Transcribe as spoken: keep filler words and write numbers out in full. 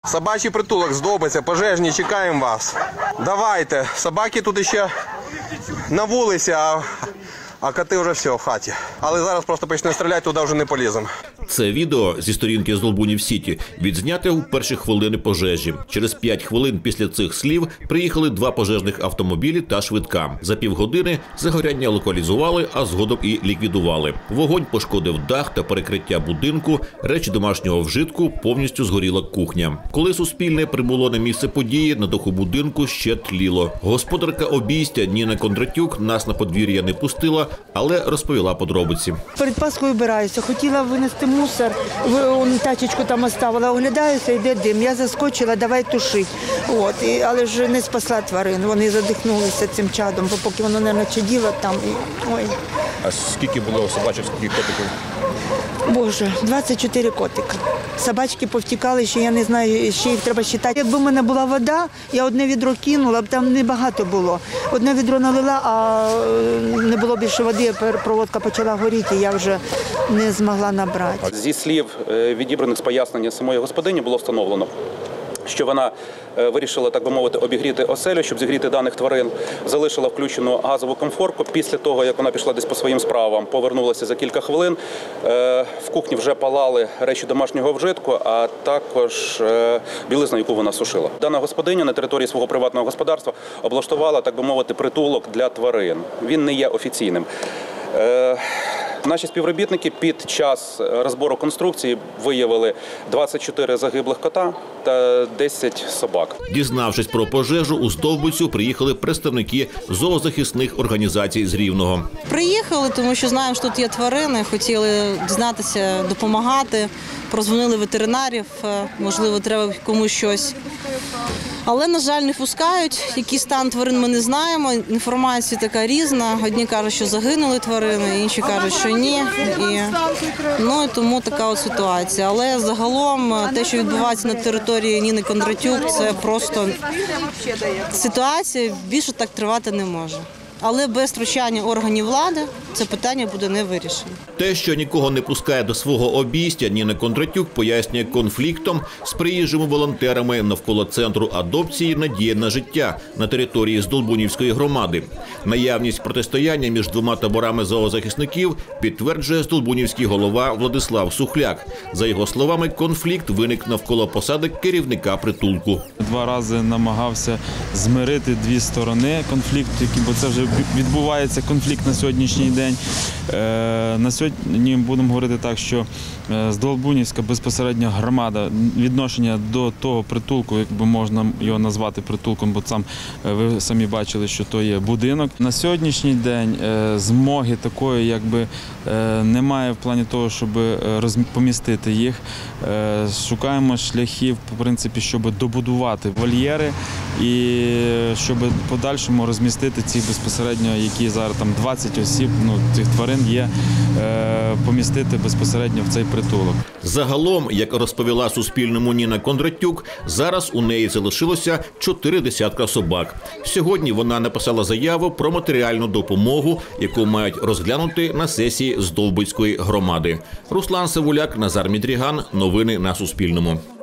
Собачий притулок Здолбиця, пожежні, чекаємо вас. Давайте, собаки тут ще на вулиці, а, а коти вже все в хаті. Але зараз просто почне стріляти, туди вже не поліземо. Це відео зі сторінки Здолбунів Сіті відзняте у перші хвилини пожежі. Через п'ять хвилин після цих слів приїхали два пожежних автомобілі та швидка. За півгодини загоряння локалізували, а згодом і ліквідували. Вогонь пошкодив дах та перекриття будинку, речі домашнього вжитку, повністю згоріла кухня. Коли Суспільне прибуло на місце події, на даху будинку ще тліло. Господарка обійстя Ніна Кондратюк нас на подвір'я не пустила, але розповіла подробиці. Перед Пасхою вбираюся, хотіла винести мусор, вон, тачечку там оставила, оглядаюся, йде дим. Я заскочила, давай тушити. От, і, але ж не спасла тварин, вони задихнулися цим чадом, бо поки воно не начаділо там. І, ой. А скільки було собачок, скільки котиків? Боже, двадцять чотири котика. Собачки повтікали, ще я не знаю, ще їх треба считати. Якби в мене була вода, я одне відро кинула, б там небагато було. Одне відро налила, а не було більше води, проводка почала горіти, я вже не змогла набрати. Зі слів відібраних з пояснення самої господині було встановлено, що вона вирішила, так би мовити, обігріти оселю, щоб зігріти даних тварин, залишила включену газову комфорку. Після того, як вона пішла десь по своїм справам, повернулася за кілька хвилин. В кухні вже палали речі домашнього вжитку, а також білизна, яку вона сушила. Дана господиня на території свого приватного господарства облаштувала, так би мовити, притулок для тварин. Він не є офіційним. Наші співробітники під час розбору конструкції виявили двадцять чотири загиблих кота та десять собак. Дізнавшись про пожежу, у Здолбицю приїхали представники зоозахисних організацій з Рівного. Приїхали, тому що знаємо, що тут є тварини, хотіли дізнатися, допомагати, прозвонили ветеринарів, можливо, треба комусь щось. Але, на жаль, не пускають. Який стан тварин ми не знаємо. Інформація така різна. Одні кажуть, що загинули тварини, інші кажуть, що ні. І, ну, і тому така от ситуація. Але загалом те, що відбувається на території Ніни Кондратюк, це просто ситуація, більше так тривати не може. Але без втручання органів влади це питання буде не вирішено. Те, що нікого не пускає до свого обійстя, Ніна Кондратюк пояснює конфліктом з приїжджими волонтерами навколо центру адопції «Надія на життя» на території Здолбунівської громади. Наявність протистояння між двома таборами зоозахисників підтверджує здолбунівський голова Владислав Сухляк. За його словами, конфлікт виник навколо посади керівника притулку. Два рази намагався змирити дві сторони конфлікту, бо це вже відбувається конфлікт на сьогоднішній день. На сьогодні будемо говорити так, що Здолбунівська безпосередньо громада відношення до того притулку, якби можна його назвати притулком, бо сам ви самі бачили, що то є будинок. На сьогоднішній день змоги такої якби немає в плані того, щоб помістити їх. Шукаємо шляхів, в принципі, щоб добудувати вольєри і щоб в подальшому розмістити ці безпосередньо, які зараз там двадцять осіб, ну, цих тварин є, помістити безпосередньо в цей притулок. Загалом, як розповіла Суспільному Ніна Кондратюк, зараз у неї залишилося чотири десятка собак. Сьогодні вона написала заяву про матеріальну допомогу, яку мають розглянути на сесії Здолбицької громади. Руслан Савуляк, Назар Мідріган. Новини на Суспільному.